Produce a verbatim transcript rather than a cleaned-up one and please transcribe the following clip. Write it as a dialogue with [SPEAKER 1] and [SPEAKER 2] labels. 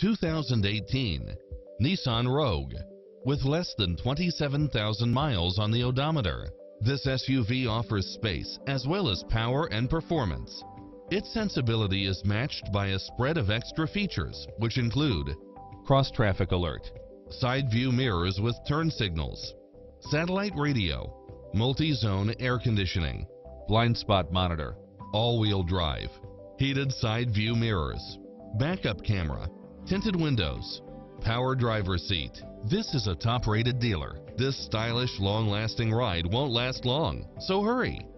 [SPEAKER 1] two thousand eighteen Nissan Rogue. With less than twenty-seven thousand miles on the odometer, this S U V offers space as well as power and performance. Its sensibility is matched by a spread of extra features, which include cross-traffic alert, side view mirrors with turn signals, satellite radio, multi-zone air conditioning, blind spot monitor, all-wheel drive, heated side view mirrors, backup camera, tinted windows, power driver's seat. This is a top-rated dealer. This stylish, long-lasting ride won't last long, so hurry!